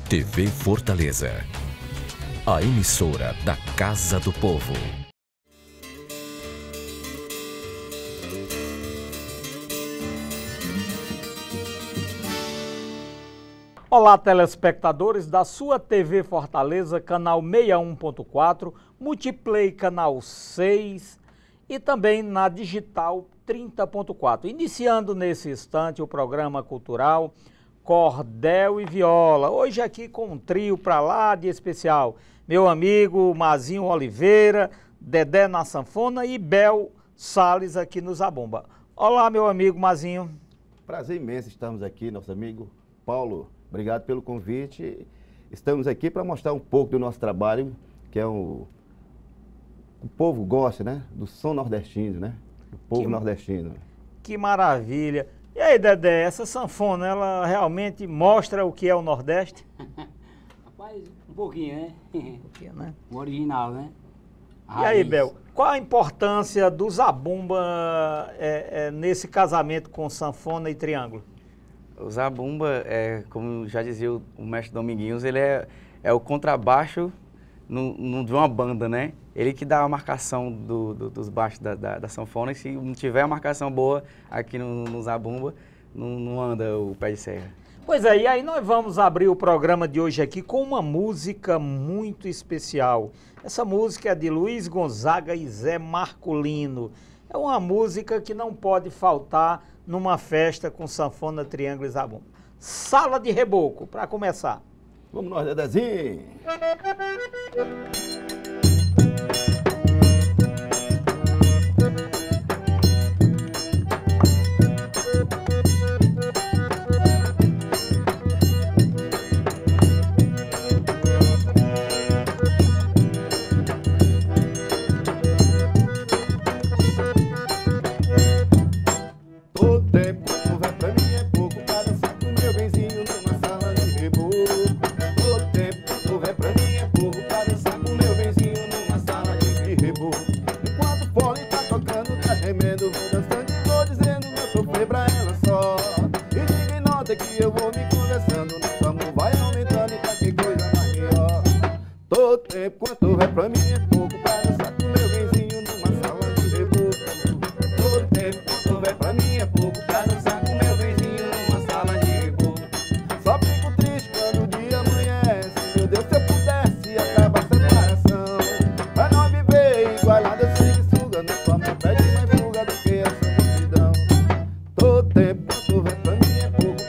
TV Fortaleza, a emissora da Casa do Povo. Olá, telespectadores da sua TV Fortaleza, canal 61.4, Multiplay canal 6 e também na digital 30.4. Iniciando nesse instante o programa cultural Cordel e Viola. Hoje aqui com um trio para lá de especial. Meu amigo Mazinho Oliveira, Dedé na sanfona e Bel Salles aqui no Zabumba. Olá, meu amigo Mazinho. Prazer imenso estarmos aqui, nosso amigo Paulo. Obrigado pelo convite. Estamos aqui para mostrar um pouco do nosso trabalho, que é o povo gosta, né? Do som nordestino, né? Do povo nordestino. Que maravilha. E aí, Dedé, essa sanfona, ela realmente mostra o que é o Nordeste? Rapaz, um pouquinho, né? Um pouquinho, né? O original, né? E aí, Bel, qual a importância do Zabumba nesse casamento com sanfona e triângulo? O Zabumba, como já dizia o mestre Dominguinhos, ele é o contrabaixo de uma banda, né? Ele que dá a marcação dos baixos da sanfona, e se não tiver a marcação boa aqui no Zabumba, não anda o pé de serra. Pois é, e aí nós vamos abrir o programa de hoje aqui com uma música muito especial. Essa música é de Luiz Gonzaga e Zé Marculino. É uma música que não pode faltar numa festa com sanfona, triângulo e zabumba. Sala de Reboco, para começar. Vamos nós, Dedezinho! Que eu vou me conversando, nosso amor vai aumentando e pra que coisa mais melhor. Todo tempo quanto vai pra mim é pouco pra dançar com meu benzinho numa sala de reboco. Todo tempo quanto vai pra mim é pouco pra dançar com meu benzinho numa sala de reboco. Só fico triste quando o dia amanhece, meu Deus, se eu pudesse acabar a separação. Pra não viver igualado eu sei que suga, nosso amor pede mais fuga do que essa multidão. Todo tempo quanto vai pra mim é pouco.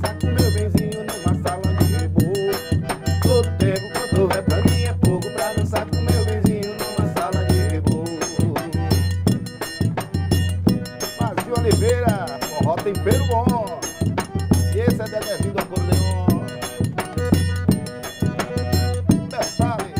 Oliveira, forró tempero bom. E esse é Dedezinho do acordeon. Salles.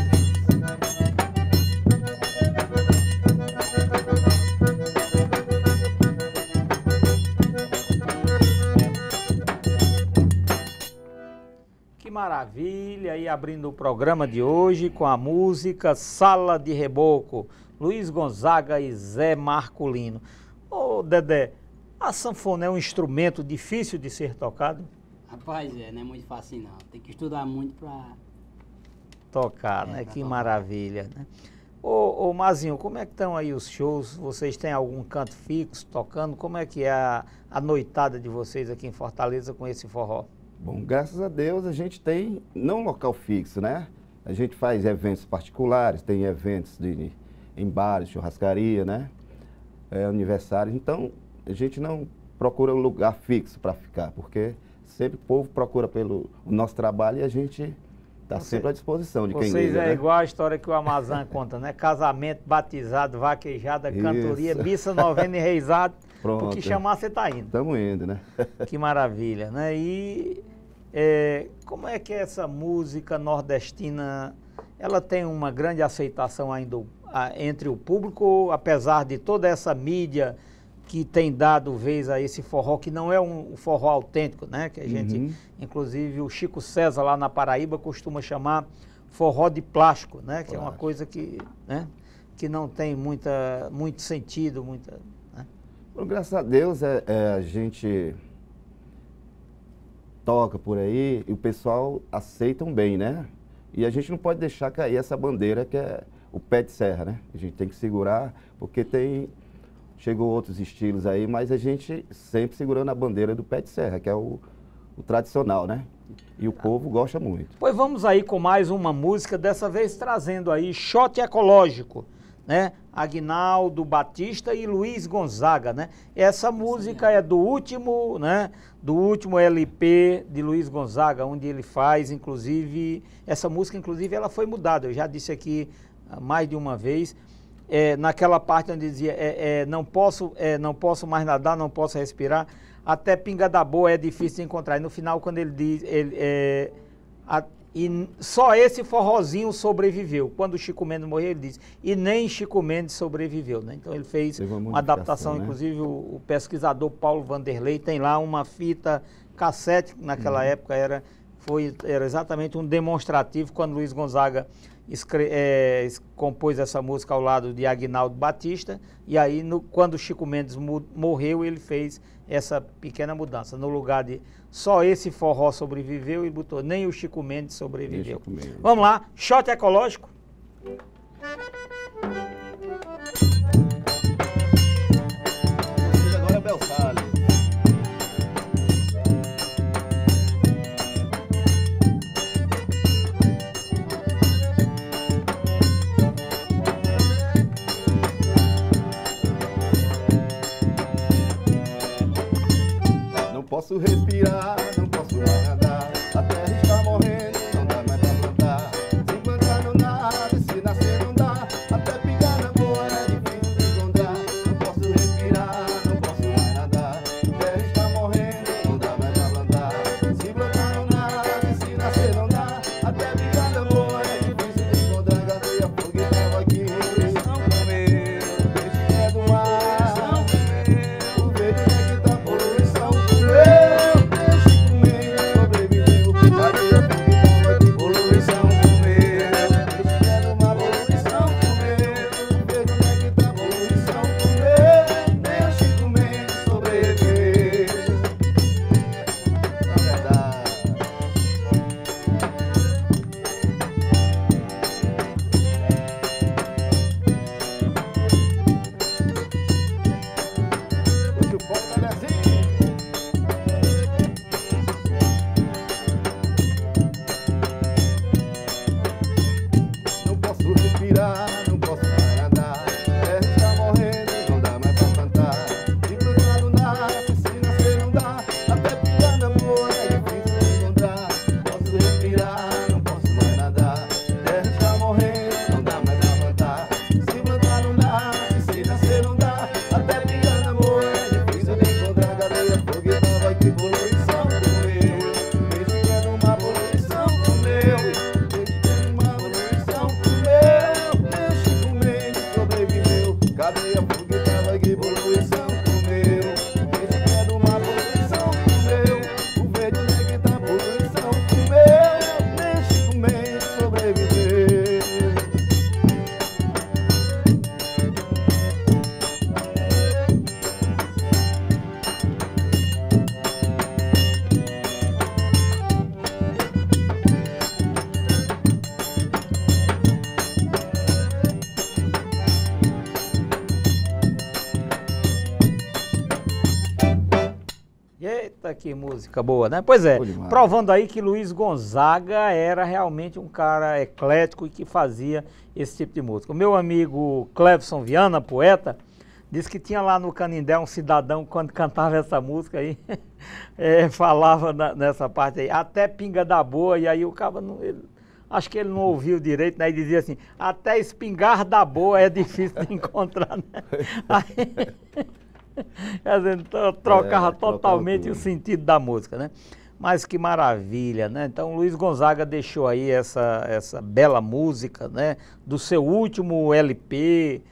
Que maravilha! E abrindo o programa de hoje com a música Sala de Reboco, Luiz Gonzaga e Zé Marculino. Ô, Dedé, a sanfona é um instrumento difícil de ser tocado? Rapaz, não é muito fácil não. Tem que estudar muito pra tocar, né? Que maravilha, né? Ô, Mazinho, como é que estão aí os shows? Vocês têm algum canto fixo tocando? Como é que é a noitada de vocês aqui em Fortaleza com esse forró? Bom, graças a Deus a gente tem, não um local fixo, né? A gente faz eventos particulares, tem eventos em bares, churrascaria, né? Aniversários, então a gente não procura um lugar fixo para ficar, porque sempre o povo procura pelo nosso trabalho e a gente está sempre à disposição de quem liga. Vocês é igual a história que o Amazã conta, né? Casamento, batizado, vaquejada, cantoria, missa, novena e reizado. Pronto. O que chamar, você está indo. Estamos indo, né? Que maravilha, né? E como é que essa música nordestina, ela tem uma grande aceitação ainda entre o público, apesar de toda essa mídia que tem dado vez a esse forró, que não é um forró autêntico, né? Que a gente, inclusive o Chico César lá na Paraíba costuma chamar forró de plástico, né? Que é uma coisa que, né? Que não tem muito sentido, né? Bom, graças a Deus a gente toca por aí e o pessoal aceitam bem, né? E a gente não pode deixar cair essa bandeira que é o pé de serra, né? A gente tem que segurar, porque chegou outros estilos aí, mas a gente sempre segurando a bandeira do pé de serra, que é o tradicional, né? E o povo gosta muito. Pois vamos aí com mais uma música, dessa vez trazendo aí Shot Ecológico, né? Aguinaldo Batista e Luiz Gonzaga, né? Essa música é do último, né? Do último LP de Luiz Gonzaga, onde ele faz, inclusive, essa música, inclusive, ela foi mudada. Eu já disse aqui mais de uma vez, naquela parte onde dizia, não posso mais nadar, não posso respirar, até pinga da boa é difícil de encontrar. E no final, quando ele diz, e só esse forrozinho sobreviveu. Quando o Chico Mendes morreu, ele disse, e nem Chico Mendes sobreviveu, né? Então ele fez uma adaptação, né? Inclusive o pesquisador Paulo Vanderlei tem lá uma fita cassete, naquela época era exatamente um demonstrativo, quando Luiz Gonzaga compôs essa música ao lado de Aguinaldo Batista, e aí quando o Chico Mendes morreu, ele fez essa pequena mudança. No lugar de só esse forró sobreviveu, ele botou nem o Chico Mendes sobreviveu. Chico Mendes. Vamos lá, Shot Ecológico. Agora é Bel Salles. Não posso respirar, não posso mais nadar. A terra está morrendo, não dá mais pra plantar. Se plantar não dá, se nascer não dá. Até pingar na boa é difícil de encontrar. Não posso respirar, não posso mais nadar. A terra está morrendo, não dá mais pra plantar. Se plantar não dá, se nascer não dá. Até pingar na boa é difícil de encontrar. Cadê a fogueira tava aqui? Não comeu, peixe que é do mar. Não comeu, o verde é que tá poluição. Meu peixe comeu, sobreviveu. Cadê a fogueira tava aqui? Poluição comeu, peixe que é do mar. Poluição comeu, o verde é que tá poluição comeu. Meu Chico Mendes sobreviveu. Na verdade. Hoje o fogo tá assim. Não posso respirar, não posso mais nadar. A terra está morrendo, não dá mais pra plantar. Se plantar não dá, se nascer não dá. Até pingar na boa é difícil de encontrar. Não posso respirar, não posso mais nadar. A terra está morrendo, não dá mais pra plantar. Se plantar não dá, se nascer não dá. Até pingar na boa é difícil de encontrar. Cadê a fogueira vai que poluição comeu? Peixe que é do mar, poluição comeu. Peixe que é do mar, poluição comeu. Meu Chico Mendes sobreviveu. Cadê a fogueira vai que poluição comeu? Peixe que é do mar, poluição comeu. O verde é que tá poluição comeu. Meu Chico Mendes sobreviveu. Eita, que música boa, né? Pois é, Boa demais. provando aí que Luiz Gonzaga era realmente um cara eclético e que fazia esse tipo de música. O meu amigo Clevson Viana, poeta, disse que tinha lá no Canindé um cidadão, quando cantava essa música aí, falava nessa parte aí, até pinga da boa, e aí o cara, acho que ele não ouviu direito, né? E dizia assim, até espingar da boa é difícil de encontrar, né? Aí, quer dizer, então, trocava totalmente o sentido da música, né? Mas que maravilha, né? Então, Luiz Gonzaga deixou aí essa bela música, né? Do seu último LP,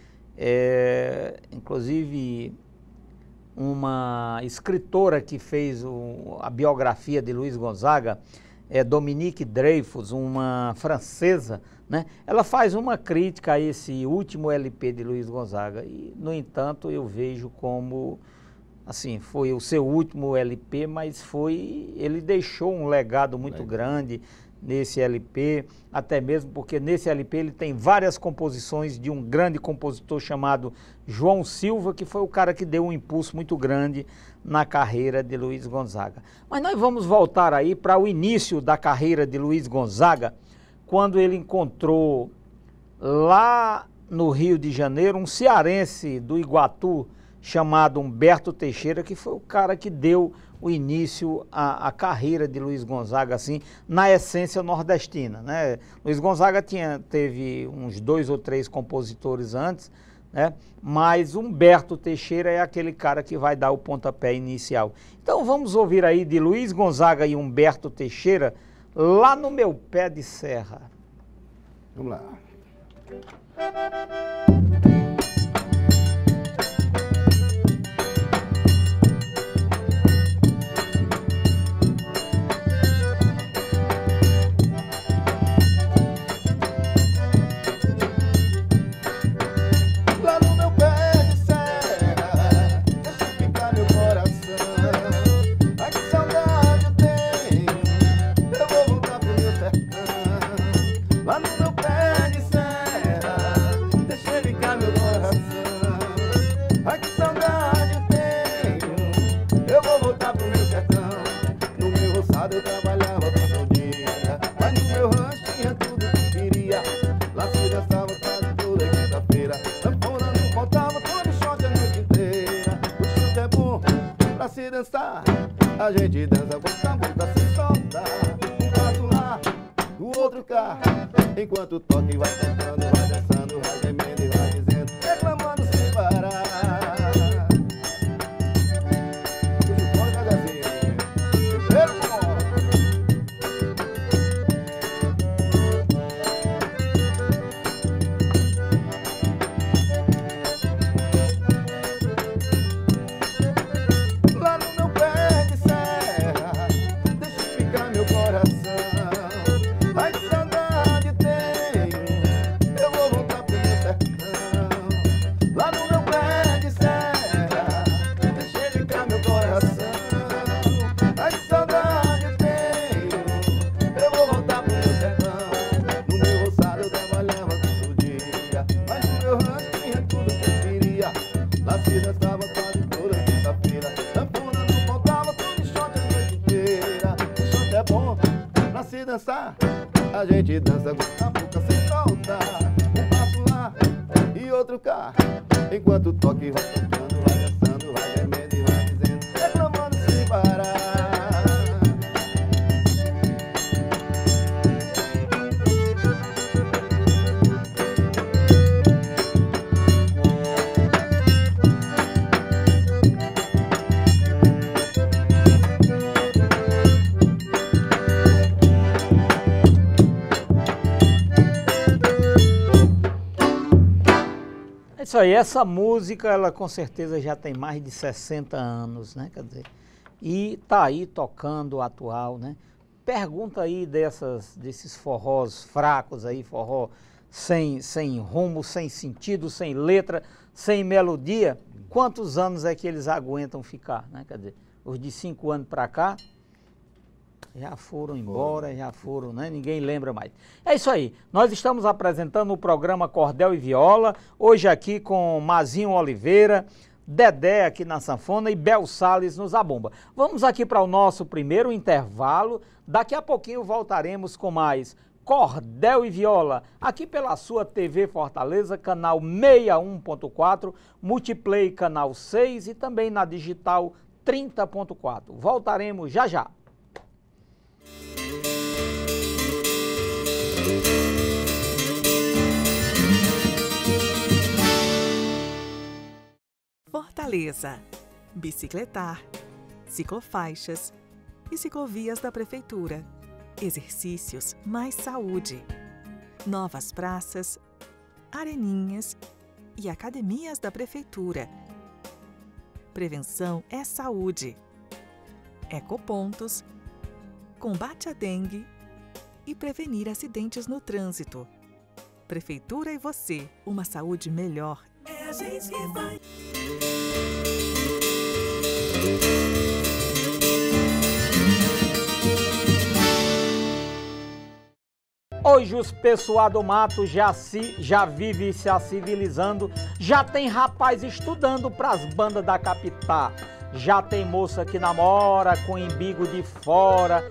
inclusive uma escritora que fez a biografia de Luiz Gonzaga, Dominique Dreyfus, uma francesa, né? Ela faz uma crítica a esse último LP de Luiz Gonzaga e, no entanto, eu vejo como assim, foi o seu último LP, mas ele deixou um legado muito grande nesse LP, até mesmo porque nesse LP ele tem várias composições de um grande compositor chamado João Silva, que foi o cara que deu um impulso muito grande na carreira de Luiz Gonzaga. Mas nós vamos voltar aí para o início da carreira de Luiz Gonzaga, quando ele encontrou lá no Rio de Janeiro um cearense do Iguatu chamado Humberto Teixeira, que foi o cara que deu o início à carreira de Luiz Gonzaga, assim, na essência nordestina, né? Luiz Gonzaga teve uns 2 ou 3 compositores antes, né? Mas Humberto Teixeira é aquele cara que vai dar o pontapé inicial. Então vamos ouvir aí de Luiz Gonzaga e Humberto Teixeira, Lá no Meu Pé de Serra. Vamos lá. Eu trabalhava todo dia, mas no meu rancho tinha tudo que queria. Lá se dançava quase toda quinta-feira. Sanfona não faltava, todo shot a noite inteira. O chute é bom pra se dançar, a gente dança com a boca sem soltar. Um passo lá, o outro cá, enquanto o toque vai cantando, vai dançando, vai gemendo e vai dizendo, reclamando sem parar. Dançar, a gente dança com a boca sem soltar. Um passo lá e outro cá, enquanto o toque vai tocando, vai dançando, vai gemendo e vai dizendo, reclamando sem parar. Isso aí, essa música, ela com certeza já tem mais de 60 anos, né? Quer dizer, e tá aí tocando atual, né? Pergunta aí desses forrós fracos aí, forró sem rumo, sem sentido, sem letra, sem melodia, quantos anos é que eles aguentam ficar, né? Quer dizer, os de 5 anos para cá já foram embora, já foram, né? Ninguém lembra mais. É isso aí, nós estamos apresentando o programa Cordel e Viola, hoje aqui com Mazinho Oliveira, Dedé aqui na sanfona e Bel Salles no zabumba. Vamos aqui para o nosso primeiro intervalo, daqui a pouquinho voltaremos com mais Cordel e Viola, aqui pela sua TV Fortaleza, canal 61.4, Multiplay canal 6 e também na digital 30.4. Voltaremos já já. Fortaleza, bicicletar, ciclofaixas e ciclovias da Prefeitura, exercícios mais saúde, novas praças, areninhas e academias da Prefeitura. Prevenção é saúde, ecopontos, combate à dengue e prevenir acidentes no trânsito. Prefeitura e você, uma saúde melhor. É a gente que vai. Hoje os pessoal do mato já vive se civilizando, já tem rapaz estudando pras bandas da capital, já tem moça que namora com embigo de fora,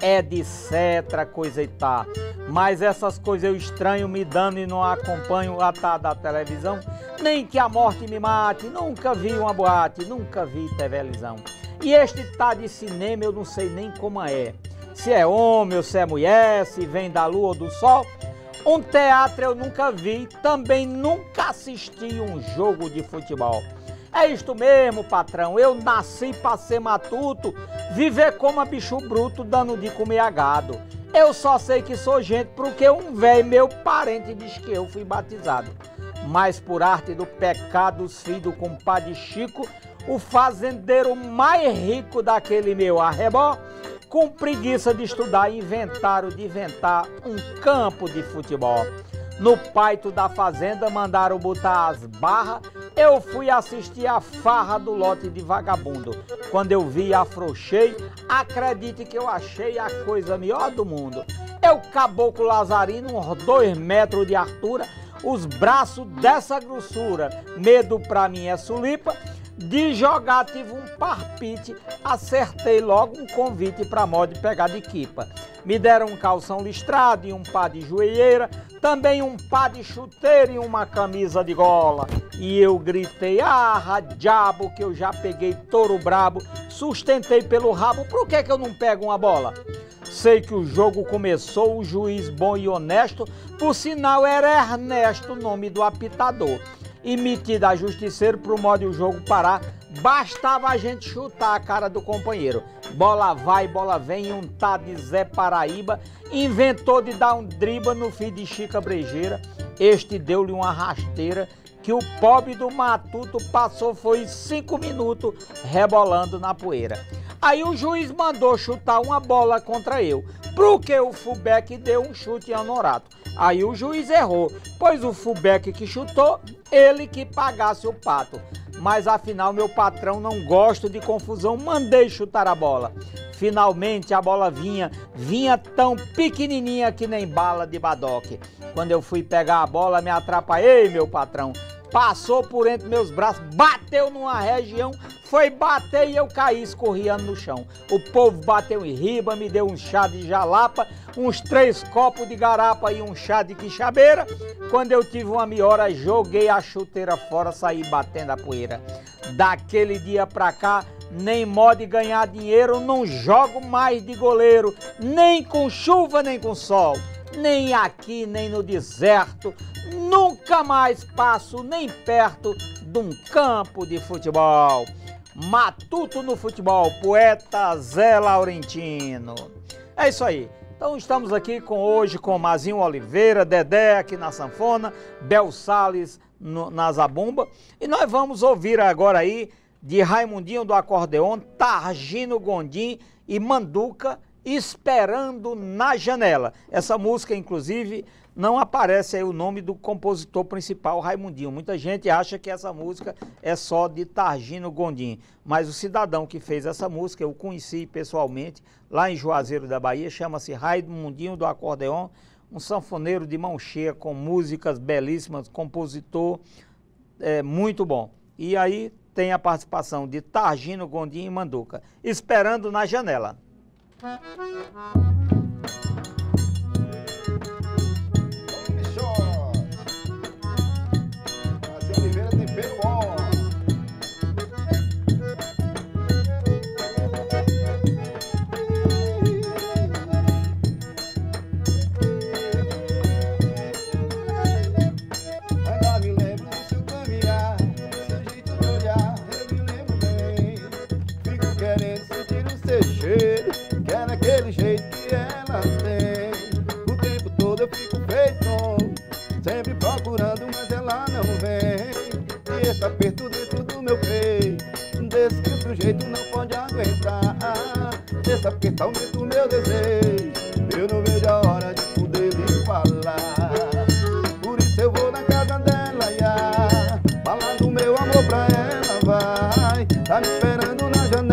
etc, coisa e tal. Mas essas coisas eu estranho me dando e não acompanho a da televisão, nem que a morte me mate, nunca vi uma boate, nunca vi televisão. E este tá de cinema eu não sei nem como é. Se é homem ou se é mulher, se vem da lua ou do sol. Um teatro eu nunca vi, também nunca assisti um jogo de futebol. É isto mesmo, patrão, eu nasci pra ser matuto, viver como a bicho bruto, dando de comer a gado. Eu só sei que sou gente porque um velho meu parente diz que eu fui batizado. Mas por arte do pecado, os filhos do compadre Chico, o fazendeiro mais rico daquele meu arrebó, com preguiça de estudar, inventaram de inventar um campo de futebol. No paito da fazenda mandaram botar as barras, eu fui assistir a farra do lote de vagabundo. Quando eu vi, afrouxei, acredite que eu achei a coisa melhor do mundo. Eu caboclo lazarino, uns 2 metros de altura, os braços dessa grossura, medo pra mim é sulipa. De jogar tive um parpite, acertei logo um convite pra moda de pegar de quipa. Me deram um calção listrado e um pá de joelheira, também um pá de chuteira e uma camisa de gola. E eu gritei, ah, diabo, que eu já peguei touro brabo, sustentei pelo rabo, por que eu não pego uma bola? Sei que o jogo começou, o juiz bom e honesto, por sinal era Ernesto, o nome do apitador. E metido a justiceiro pro modo de o jogo parar, bastava a gente chutar a cara do companheiro. Bola vai, bola vem, e um tá de Zé Paraíba inventou de dar um driba no filho de Chica Brejeira. Este deu-lhe uma rasteira que o pobre do matuto passou foi 5 minutos rebolando na poeira. Aí o juiz mandou chutar uma bola contra eu, porque o fullback deu um chute em Honorato. Aí o juiz errou, pois o fullback que chutou, ele que pagasse o pato. Mas afinal meu patrão não gosta de confusão, mandei chutar a bola. Finalmente a bola vinha tão pequenininha que nem bala de badoque. Quando eu fui pegar a bola, me atrapalhei, meu patrão. Passou por entre meus braços, bateu numa região, foi bater e eu caí escorrendo no chão. O povo bateu em riba, me deu um chá de jalapa, uns 3 copos de garapa e um chá de quixabeira. Quando eu tive uma melhora, joguei a chuteira fora, saí batendo a poeira. Daquele dia pra cá, nem modo de ganhar dinheiro, não jogo mais de goleiro, nem com chuva, nem com sol. Nem aqui, nem no deserto, nunca mais passo nem perto de um campo de futebol. Matuto no futebol, poeta Zé Laurentino. É isso aí. Então estamos aqui hoje com Mazinho Oliveira, Dedé aqui na sanfona, Bel Salles na zabumba. E nós vamos ouvir agora aí de Raimundinho do acordeon, Targino Gondim e Manduca, Esperando na Janela. Essa música, inclusive, não aparece aí o nome do compositor principal, Raimundinho. Muita gente acha que essa música é só de Targino Gondim. Mas o cidadão que fez essa música, eu conheci pessoalmente, lá em Juazeiro da Bahia, chama-se Raimundinho do acordeon, um sanfoneiro de mão cheia, com músicas belíssimas, compositor muito bom. E aí tem a participação de Targino Gondim e Manduca, Esperando na Janela. Oliveira tem pelo bom. Ainda me lembro do seu caminhar, seu jeito de olhar, eu me lembro bem. Fico querendo sentir o seu cheiro, que é daquele jeito que ela tem. O tempo todo eu fico feito, sempre procurando, mas ela não vem. E esse aperto dentro do meu peito, desse que o sujeito não pode aguentar. Esse aperto aumenta o meu desejo, eu não vejo a hora de poder lhe falar. Por isso eu vou na casa dela, falar do meu amor pra ela, vai. Tá me esperando na janela.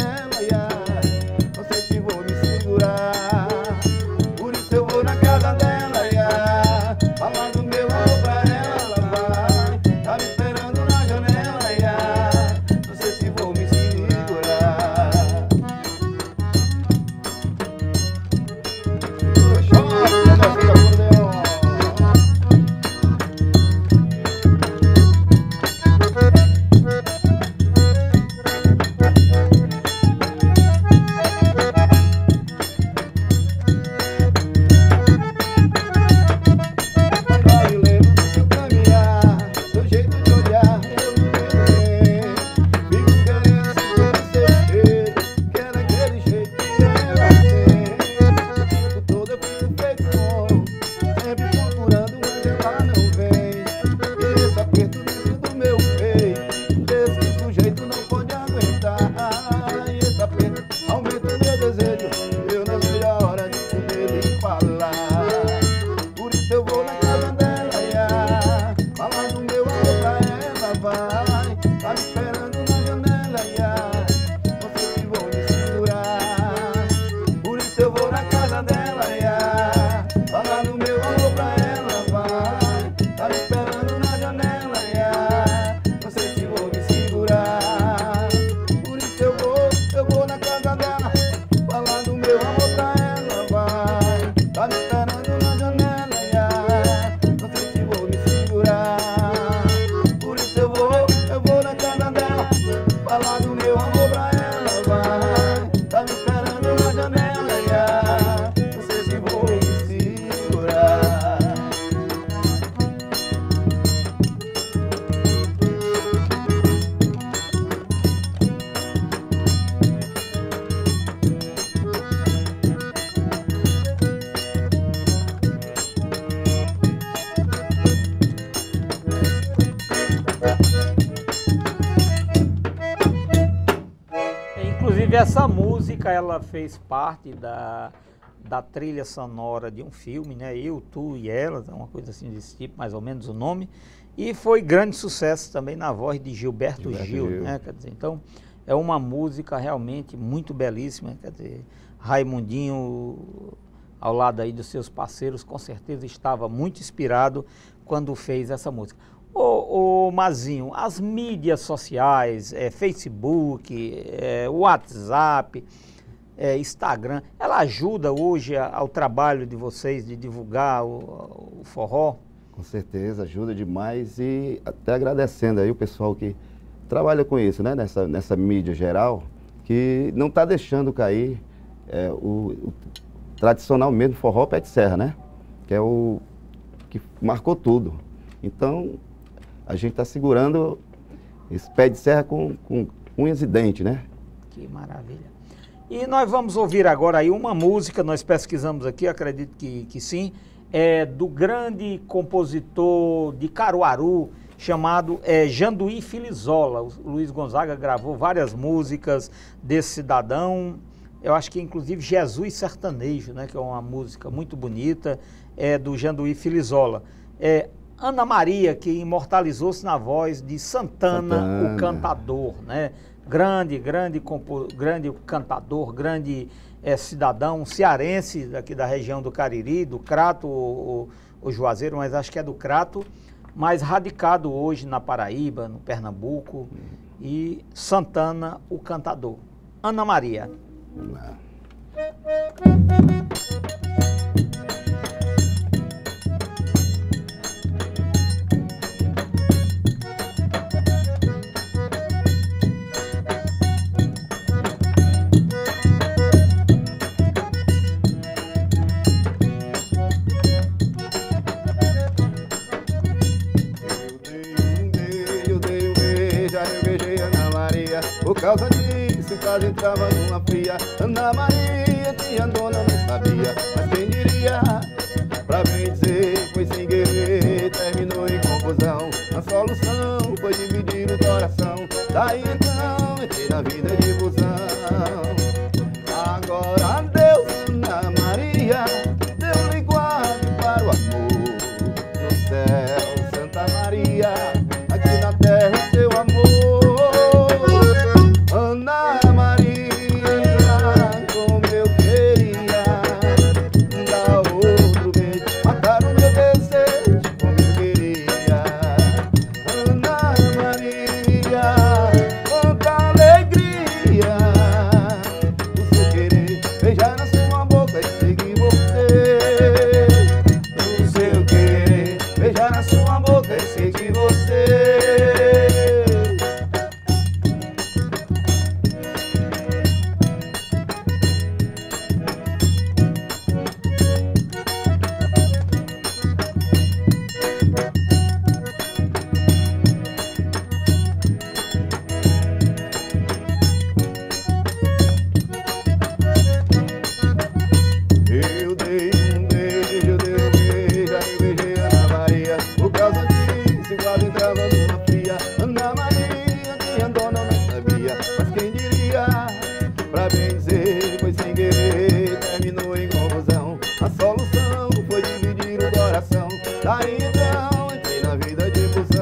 essa música, ela fez parte da trilha sonora de um filme, né? Eu, Tu e Elas, uma coisa assim desse tipo, mais ou menos o nome. E foi grande sucesso também na voz de Gilberto Gil, né? Quer dizer, então, é uma música realmente muito belíssima, quer dizer, Raimundinho, ao lado aí dos seus parceiros, com certeza estava muito inspirado quando fez essa música. Ô Mazinho, as mídias sociais, Facebook, WhatsApp, Instagram, ela ajuda hoje ao trabalho de vocês de divulgar o forró? Com certeza, ajuda demais e até agradecendo aí o pessoal que trabalha com isso, né? Nessa mídia geral, que não está deixando cair o tradicional mesmo forró pé de serra, né? Que é o que marcou tudo. Então, a gente está segurando esse pé de serra com unhas e dentes, né? Que maravilha. E nós vamos ouvir agora aí uma música, nós pesquisamos aqui, acredito que sim, do grande compositor de Caruaru, chamado Janduí Filizola. O Luiz Gonzaga gravou várias músicas desse cidadão, eu acho que inclusive Jesus Sertanejo, né, que é uma música muito bonita, do Janduí Filizola. Ana Maria, que imortalizou-se na voz de Santana, o cantador, né? Grande cantador, grande cidadão cearense daqui da região do Cariri, do Crato, o Juazeiro, mas acho que é do Crato, mas radicado hoje na Paraíba, no Pernambuco, e Santana, o cantador. Ana Maria. Vamos lá. Por causa disso, casa entrava numa fria. Ana Maria, tia dona, não sabia, mas quem diria? Pra bem dizer, foi sem querer, terminou em confusão. A solução foi dividir o coração. Daí então, entrei na vida de busão. Agora Deus, Ana Maria, deu-lhe guarda para o amor. No céu, Santa Maria, aqui na terra o seu amor. Ana Maria, como eu queria dar outro beijo, matar o meu desejo como eu queria. Ana Maria, quanta alegria, o seu querer beijar na sua boca e seguir você. O seu querer beijar na sua boca e seguir você. Eu dei um beijo, eu beijei Ana Maria. Por causa disso, quase entrava numa fria. Ana Maria, minha dona, não sabia, mas quem diria? Pra bem dizer, foi sem querer, terminou em confusão. A solução foi dividir o coração. Daí então, entrei na vida de busão.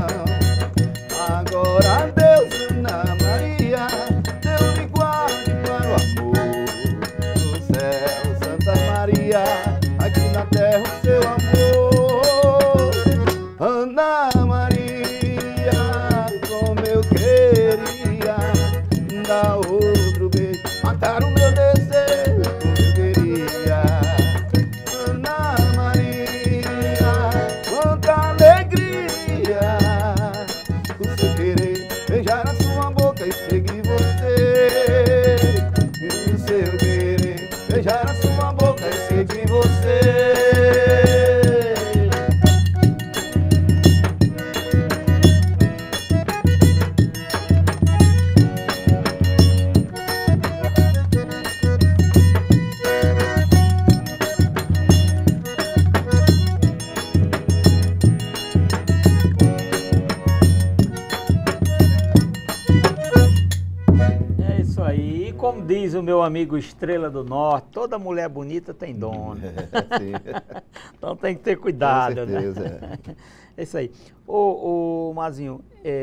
Agora Deus, Ana Maria, deu-lhe guarde para o amor. No céu, Santa Maria, aqui na terra o seu amor. Ana Maria, como eu queria dar outro beijo, matar o meu desejo como eu queria. diz o meu amigo Estrela do Norte, toda mulher bonita tem dono. Sim. Então tem que ter cuidado, Com certeza, né? É isso aí. Ô Mazinho,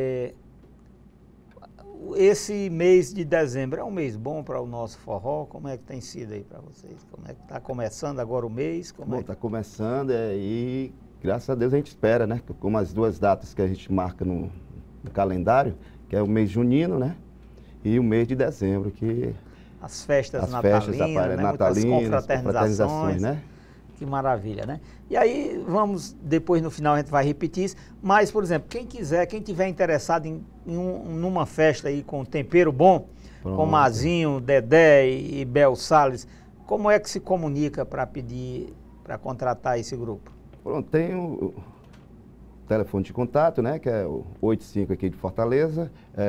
esse mês de dezembro é um mês bom para o nosso forró? Como é que tem sido aí para vocês? Como é que está começando agora o mês? Bom, está começando e graças a Deus a gente espera, né? Como as duas datas que a gente marca no calendário, que é o mês junino, né? E o mês de dezembro, que... As festas natalinas, né? Muitas confraternizações, né? Que maravilha, né? E aí, vamos, depois no final a gente vai repetir isso, mas, por exemplo, quem tiver interessado numa festa aí com tempero bom, Pronto. com Mazinho, Dedé e Bel Salles, como é que se comunica para pedir, para contratar esse grupo? Pronto, tem o telefone de contato, né, que é o 85 aqui de Fortaleza,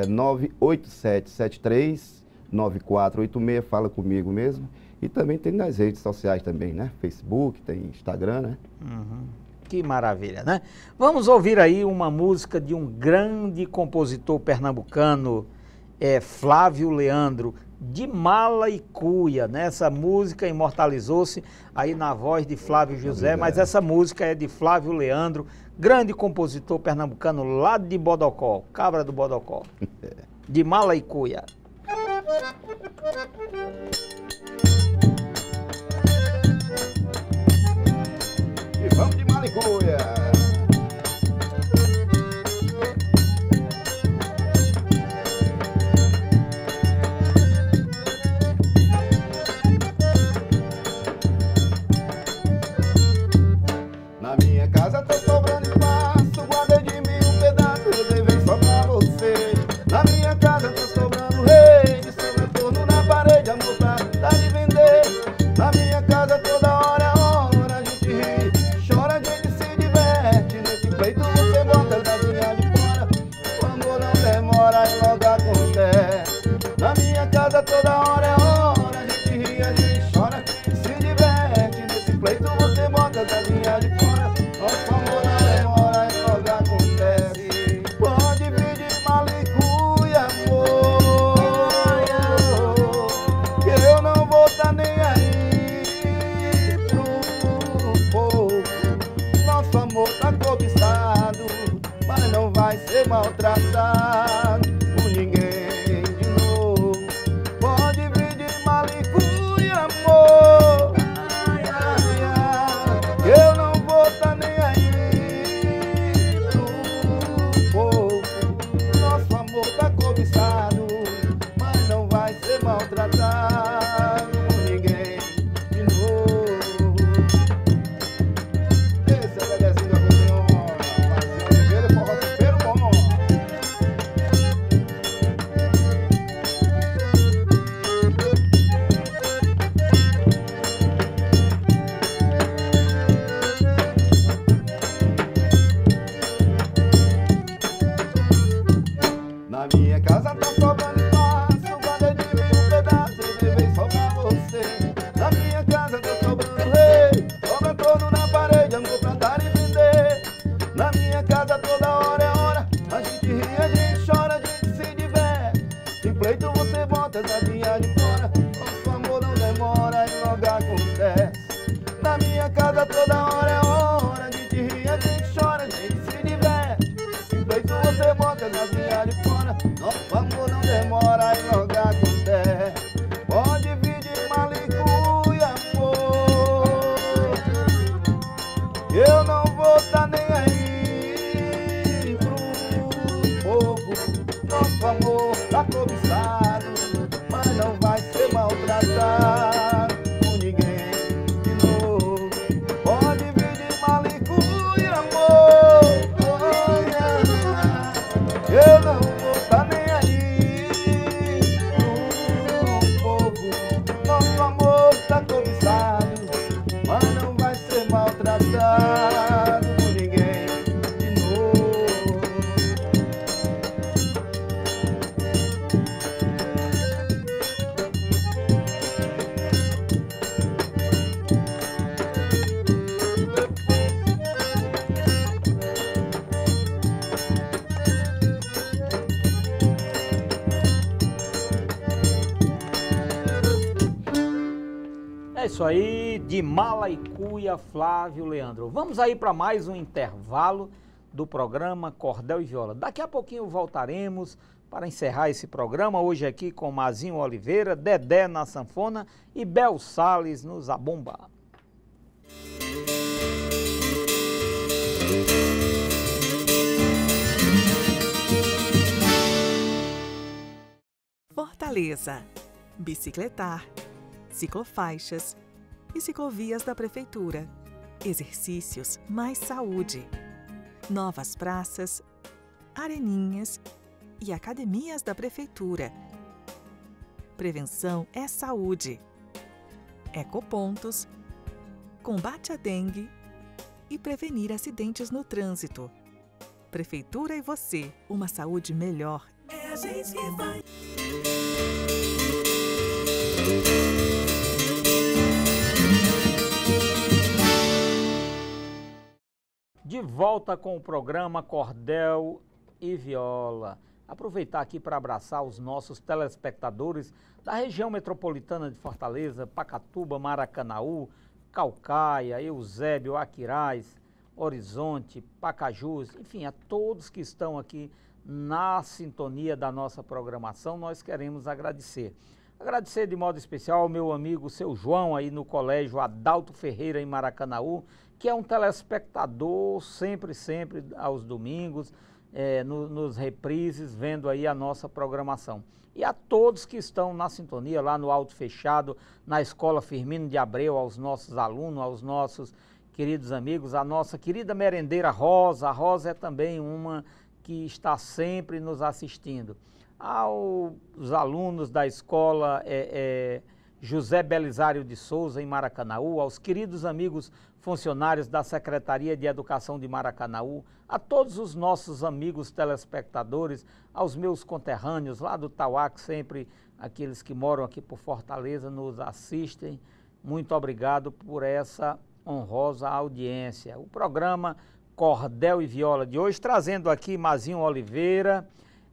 98773-9486, fala comigo mesmo. E também tem nas redes sociais também, né, Facebook, tem Instagram, né. Uhum. Que maravilha, né? Vamos ouvir aí uma música de um grande compositor pernambucano, Flávio Leandro, De Mala e Cuia, né? Essa música imortalizou-se aí na voz de Flávio José, mas essa música é de Flávio Leandro, grande compositor pernambucano lá de Bodocó, Cabra do Bodocó. De Mala e Cuia. E vamos de Mala e Cuia. Na minha casa tá sobrando espaço, guarda de mim um pedaço, eu levei só pra você. Na minha casa tá sobrando rei, de sobra torno na parede, amor pra dar de vender. Na minha casa toda hora é hora, a gente ri, chora, a gente se diverte. Nesse peito você bota da linha de fora, o amor não demora e logo acontece. Na minha casa toda hora é hora, a gente ri, a gente chora, se diverte. Nesse pleito você bota da linha de fora, nosso amor não demora e logo acontece. Pode vir de Mala e Cuia, amor, que eu não vou tá nem aí pro povo. Nosso amor tá cobiçado, mas não vai ser maltratado por ninguém de novo. Pode vir de Mala e Cuia, amor, que eu não vou tá nem aí pro povo. Nosso amor tá cobiçado, mas não vai ser maltratado por ninguém de novo. Esse é o Bebezinho do acordeon, Mazinho Oliveira, forró tempero bom. Na minha casa tá sobrando espaço, guarda de mim um pedaço, eu levei só pra você. Na minha casa tá sobrando rei, sobra torno na parede, amor pra dar e vender. Na minha casa toda hora é hora, a gente ri, a gente chora, a gente se diverte. Em pleito você bota essa linha de fora, nosso amor não demora e logo acontece. Na minha casa toda hora é hora, a gente ri, a gente chora, a gente se diverte. Em pleito você bota essa linha de fora, nosso amor não demora e logo acontece. Pode vir de Mala e Cuia, amor, eu não vou tá nem aí pro povo. Nosso amor tá cobiçado, mas não vai ser maltratado por ninguém de novo. Pode isso aí, de Malaicuia, Flávio Leandro. Vamos aí para mais um intervalo do programa Cordel e Viola. Daqui a pouquinho voltaremos para encerrar esse programa, hoje aqui com Mazinho Oliveira, Dedé na sanfona e Bel Salles no zabumba. Fortaleza. Bicicletar, ciclofaixas e ciclovias da Prefeitura. Exercícios mais saúde. Novas praças, areninhas e academias da Prefeitura. Prevenção é saúde. Ecopontos, combate à dengue e prevenir acidentes no trânsito. Prefeitura e você, uma saúde melhor. É a gente que vai. De volta com o programa Cordel e Viola. Aproveitar aqui para abraçar os nossos telespectadores da região metropolitana de Fortaleza, Pacatuba, Maracanaú, Caucaia, Eusébio, Aquiraz, Horizonte, Pacajus, enfim, a todos que estão aqui na sintonia da nossa programação, nós queremos agradecer. Agradecer de modo especial ao meu amigo, seu João, aí no Colégio Adalto Ferreira, em Maracanaú, que é um telespectador sempre aos domingos, nos reprises, vendo aí a nossa programação. E a todos que estão na sintonia lá no Alto Fechado, na Escola Firmino de Abreu, aos nossos alunos, aos nossos queridos amigos, a nossa querida merendeira Rosa. A Rosa é também uma que está sempre nos assistindo. Aos alunos da escola José Belisário de Souza, em Maracanaú, aos queridos amigos funcionários da Secretaria de Educação de Maracanaú, a todos os nossos amigos telespectadores, aos meus conterrâneos lá do Tauá, que sempre aqueles que moram aqui por Fortaleza nos assistem. Muito obrigado por essa honrosa audiência. O programa Cordel e Viola de hoje, trazendo aqui Mazinho Oliveira,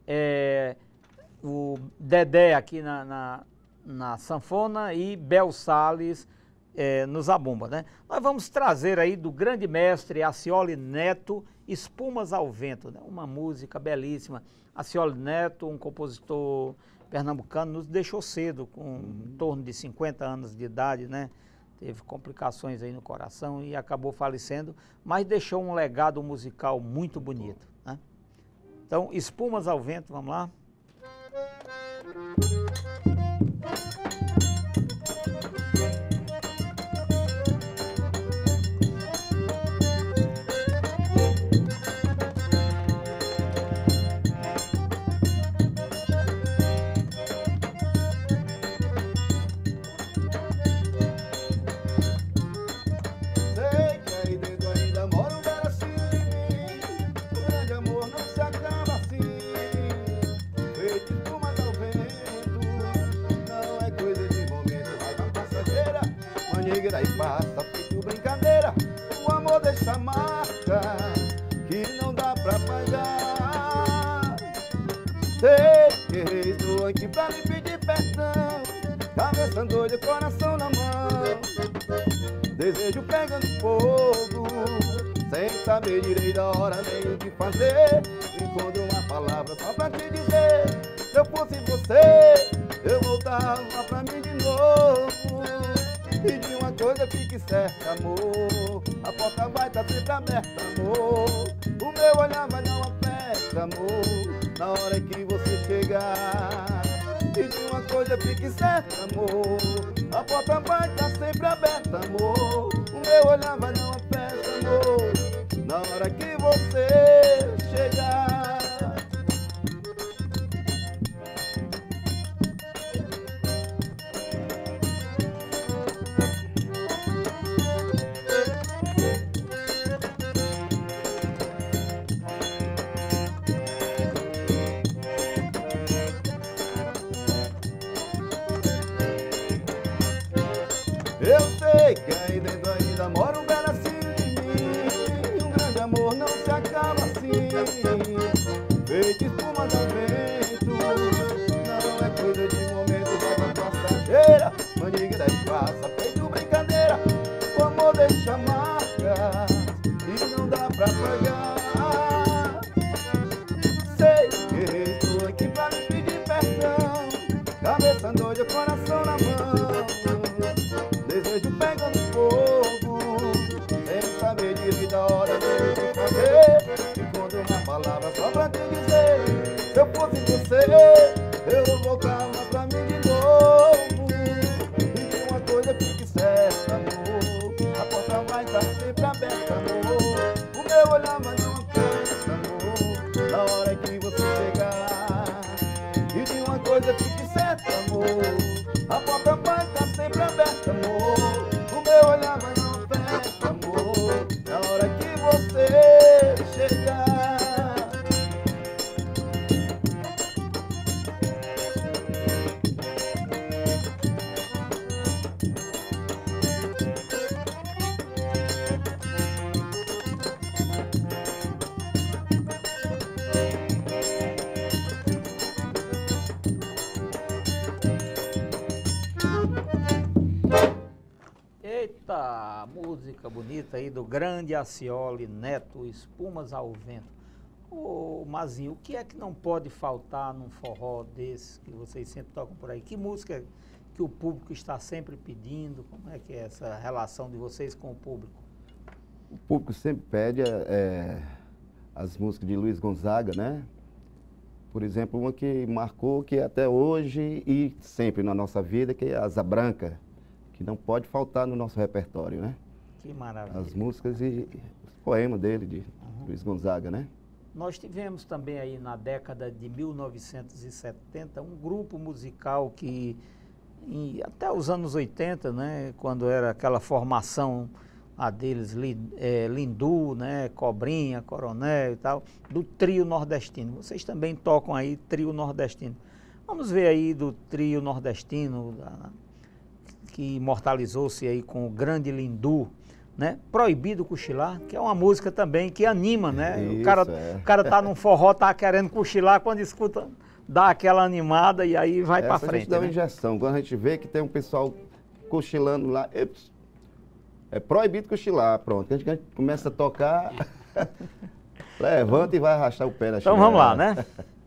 o Dedé aqui na sanfona e Bel Salles no zabumba, né? Nós vamos trazer aí do grande mestre Acioli Neto, Espumas ao Vento, né? Uma música belíssima. Acioli Neto, um compositor pernambucano, nos deixou cedo, com em torno de 50 anos de idade, né? Teve complicações aí no coração e acabou falecendo, mas deixou um legado musical muito bonito, né? Então, Espumas ao Vento, vamos lá? E passa feito brincadeira, o amor deixa marca que não dá pra pagar. Sei que errei, estou aqui pra lhe pedir perdão, cabeça doida, coração na mão, desejo pegando fogo, sem saber direito a hora nem o que fazer. Encontro uma palavra só pra te dizer, se eu fosse você, eu voltava pra mim de novo. E de uma coisa fique certa, amor, a porta vai estar sempre aberta, amor. O meu olhar vai dar uma festa, amor, na hora que você chegar. E de uma coisa fique certa, amor, a porta vai estar sempre aberta, amor. O meu olhar vai dar uma festa, amor, na hora que você chegar. Eu sei que ainda Tanta música bonita aí do grande Acioli Neto, Espumas ao Vento. Ô, Mazinho, o que é que não pode faltar num forró desse que vocês sempre tocam por aí? Que música que o público está sempre pedindo? Como é que é essa relação de vocês com o público? O público sempre pede as músicas de Luiz Gonzaga, né? Por exemplo, uma que marcou que até hoje e sempre na nossa vida, que é Asa Branca, que não pode faltar no nosso repertório, né? Que maravilha. As músicas e os poemas dele, de Luiz Gonzaga, né? Nós tivemos também aí na década de 1970 um grupo musical que, até os anos 80, né, quando era aquela formação a deles, Lindu, né, Cobrinha, Coronel e tal, do trio nordestino. Vocês também tocam aí trio nordestino. Vamos ver aí do trio nordestino, que imortalizou-se aí com o grande Lindu, né? Proibido Cochilar, que é uma música também que anima, né? Isso, o cara tá num forró, tá querendo cochilar, quando escuta, dá aquela animada e aí vai para frente. A gente dá uma né? injeção. Quando a gente vê que tem um pessoal cochilando lá, é proibido cochilar, pronto. A gente começa a tocar, levanta e vai arrastar o pé da Então vamos lá, né?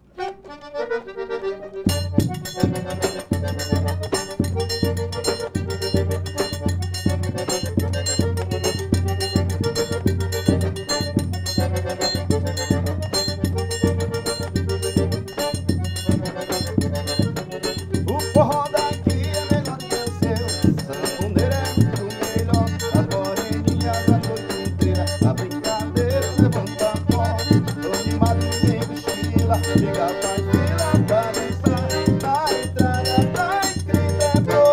O forró daqui é melhor que o seu, sanfoneiro é muito melhor. As moreninhas a noite inteira, a brincadeira levanta a pó. Tô animado, ninguém cochila, liga pra fila pra dançar. Na entrada tá escrito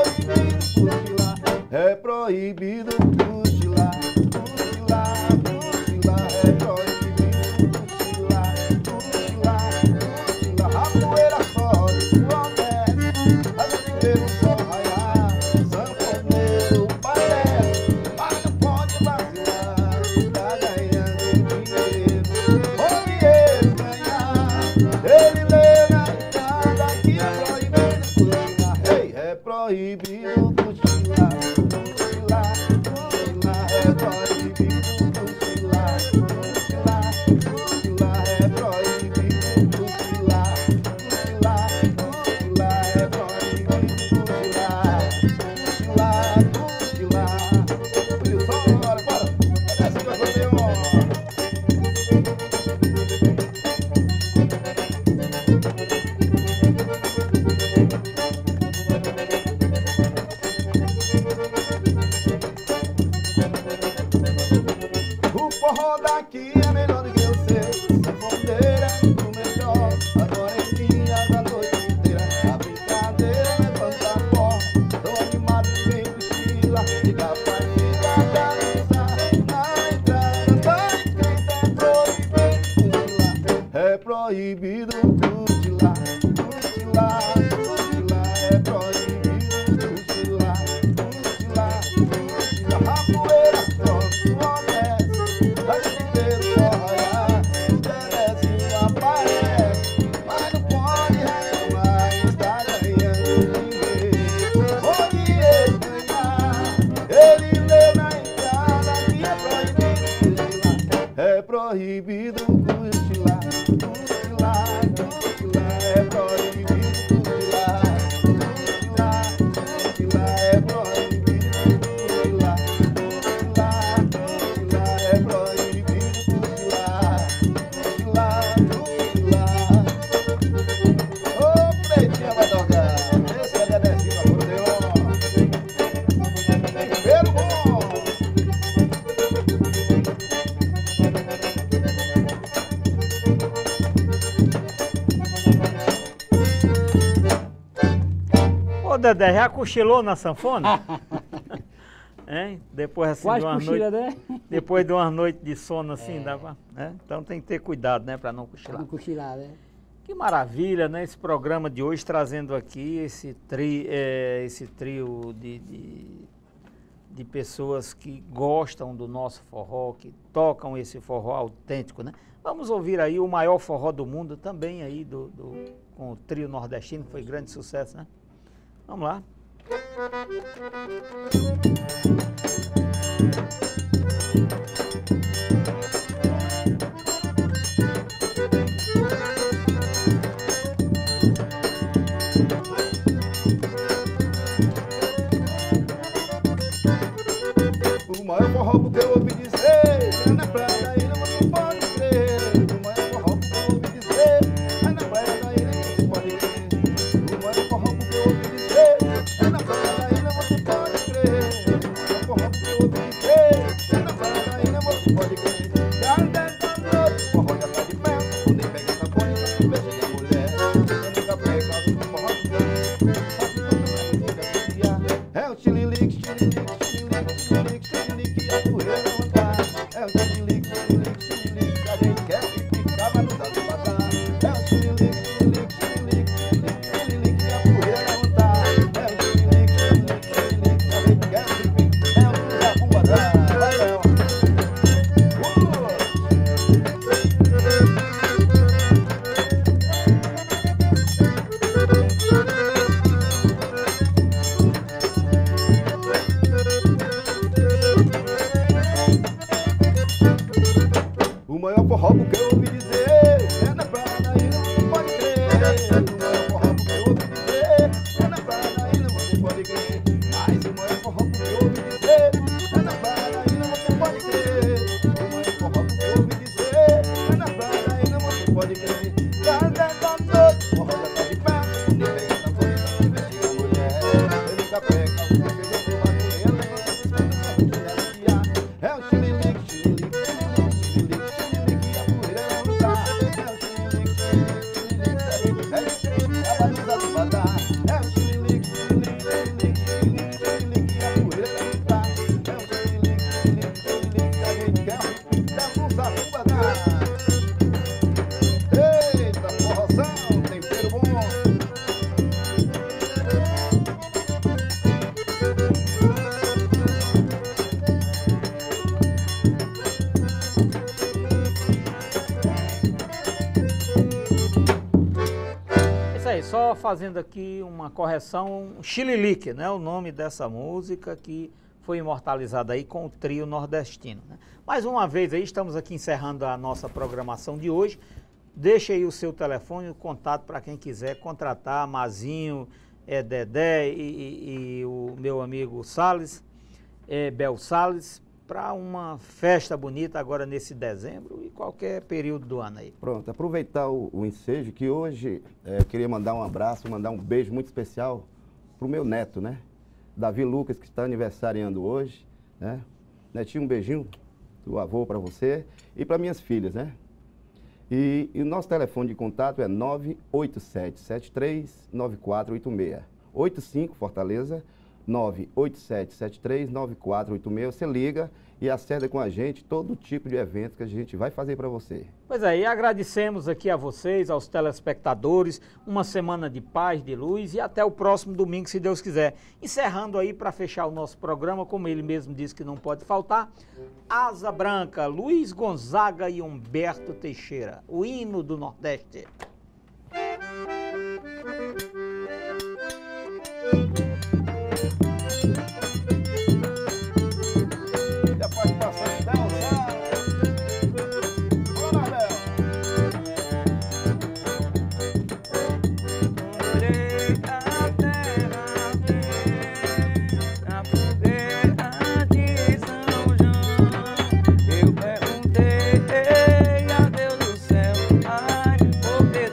é proibido cochilar. É proibido cochilar, cochilar, é proibido cochilar. Cochilar, a poeira sobe, o desce, a gente só raiar. Sanfoneiro parece, mas não pode vacilar. Tá ganhando dinheiro, o dinheiro ganhar. Ele lê na entrada que é proibido cochilar. Ei, é proibido cochilar. Cochilar, cochilar, é proibido cochilar. Cochilar, cochilar, é proibido cochilar. Cochilar, cochilar, é proibido cochilar. Cochilar, cochilar. Wilson, bora, bora. Desce que eu tô meio. O forró daqui é melhor do que o seu, sanfoneiro é muito melhor. As moreninhas a noite inteira, a brincadeira levanta a pó. Tô animado, vem cochila, liga pra fila pra dançar. Na entrada tá escrito é proibido cochilar. Cochilar, cochilar, é proibido cochilar. Cochilar, cochilar, a poeira sobe, o desce, a gente inteiro só raiar. O Terezinho aparece, mas não pode reclamar, está ganhando dinheiro. O dinheiro ganhar, ele leu na entrada que é proibido cochilar. É proibido cochilar. Cochilar, cochilar, é proibido cochilar. Cochilar, cochilar, é proibido cochilar. Cochilar, cochilar, é proibido cochilar. Cochilar, cochilar. Ô, pretinha vai tocar. Esse é Dedezinho, acordeon. Tempero bom. Ô Dedé, já cochilou na sanfona? Hein? Depois assim, Quase de uma cochila, noite, né? depois de uma noite de sono assim, dá pra, né? Então tem que ter cuidado, né, para não cochilar. Não cochilar, né? Que maravilha, né? Esse programa de hoje trazendo aqui esse trio de pessoas que gostam do nosso forró, que tocam esse forró autêntico, né? Vamos ouvir aí o maior forró do mundo também aí com o trio nordestino, que foi grande sucesso, né? Vamos lá. O maior forró porque eu ouvi dizer, é na praia da ilha você pode crer. O maior forró porque eu ouvi dizer, é na praia da ilha você pode crer. O maior forró porque eu ouvi dizer, é na praia da ilha você pode crer. O maior forró porque eu ouvi dizer, é na praia da ilha você pode crer. Já 10 da noite, o forró já tá de pé. Quando ele pega essa folha, só beija a mulher. Eu nunca pego o forró do pé. Faço tudo pra me dia. É o xililique, xililique, xililique, xililique, xililique, a poeira não tá. É o xililique, xililique, xililique, a gente quer ficar, mas não dá pra passar. É o xililique, xililique, xililique, xililique, xililique, a poeira não tá. É o xililique, xililique, xililique, a gente quer ficar, é o Zabumba. Vai, Léo. O maior forró porque eu ouvi dizer, é na praia da ilha você pode crer. O maior forró porque eu ouvi dizer, é na praia da ilha você pode crer. Mas o maior forró porque eu ouvi dizer, é na praia da ilha você pode crer. O maior forró porque eu ouvi dizer, é na praia da ilha você pode crer. Já 10 da noite, o forró já tá de pé. Quando ele pega essa folha, se investiga a mulher. Ele nunca pega, o que fez eu pular com ele, levanta esse escudo pra rotinear. É o xililique, xililique, xililique, xililique, a poeira não tá. É o xililique, xililique, xililique, a gente a baliza do badar. É o xililique, xililique, xililique, xililique, xililique, a poeira não tá. É o xililique, xililique, xililique, a gente quer dança do badar. Eita, forrozão, tempero bom. Isso aí, só fazendo aqui uma correção, Xililique, né? O nome dessa música que foi imortalizada aí com o trio nordestino, né? Mais uma vez aí, estamos aqui encerrando a nossa programação de hoje. Deixa aí o seu telefone, o contato para quem quiser contratar, Mazinho, Dedé e o meu amigo Salles, Bel Salles, para uma festa bonita agora nesse dezembro e qualquer período do ano aí. Pronto, aproveitar o ensejo que hoje queria mandar um abraço, mandar um beijo muito especial pro meu neto, né? Davi Lucas, que está aniversariando hoje, né? Netinho, um beijinho do avô para você e para minhas filhas, né? E o nosso telefone de contato é 987739486. 85 Fortaleza, 987739486. Você liga e acerta com a gente todo tipo de evento que a gente vai fazer para você. Pois é, e agradecemos aqui a vocês, aos telespectadores, uma semana de paz, de luz e até o próximo domingo, se Deus quiser. Encerrando aí para fechar o nosso programa, como ele mesmo disse que não pode faltar, Asa Branca, Luiz Gonzaga e Humberto Teixeira, o hino do Nordeste. Já pode passar e dançar. Bora, Léo. Olhei a terra na fogueira de São João. Eu perguntei a Deus do céu, ai, por que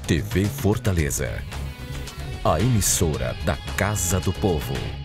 TV Fortaleza, a emissora da Casa do Povo.